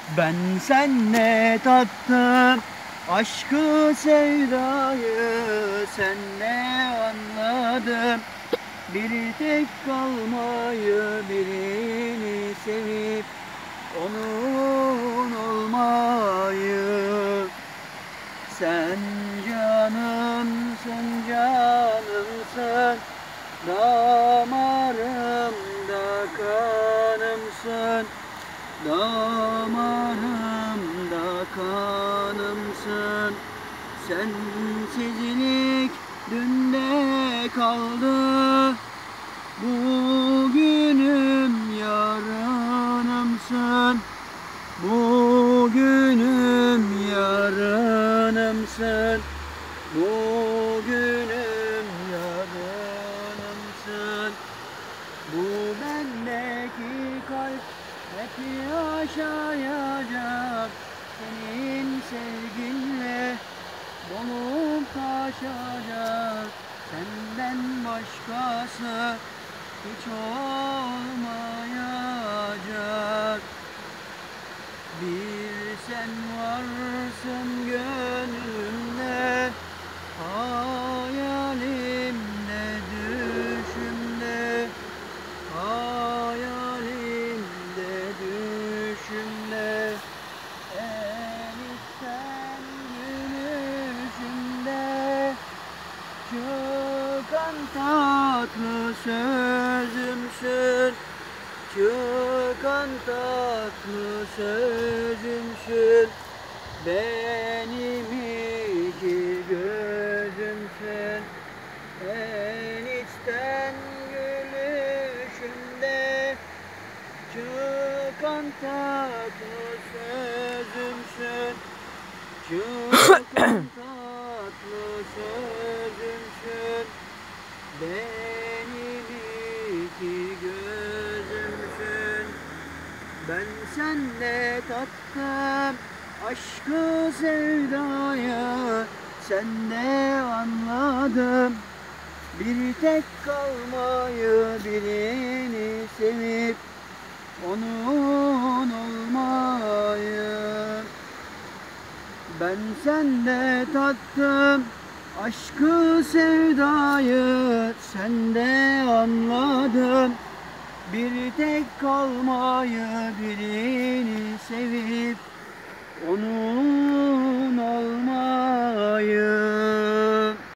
Ben senle tattım aşkı sevdayı, senle anladım bir tek kalmayı, birini sevip onun olmayı. Sen canımsın, canımsın, damarımda kanımsın, damarımda kanımsın. Sensizlik dünde kaldı, bugünüm yarınımsın, bugünüm yarınımsın, bugünüm yarınımsın. Bu bendeki kalp hep yaşayacak, senin sevginle dolup taşacak. Senden başkası hiç olmayacak. Bir sen varsın gönlümde, hayalimde, düşümde, hayalimde, düşümde. En içten gülüşümde, çıkan tatlı sözümsün, çıkan tatlı sözümsün. Benim iki gözümsün. En içten gülüşümde, çıkan tatlı sözümsün, çıkan tatlı sözümsün. Benim iki gözümsün. Ben senle tattım aşkı sevdayı, sende anladım bir tek kalmayı, birini sevip onun olmayı. Ben sende tattım aşkı sevdayı, sende anladım bir tek kalmayı, birini sevip onun olmayı.